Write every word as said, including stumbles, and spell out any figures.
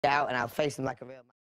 out and I'll face him like a real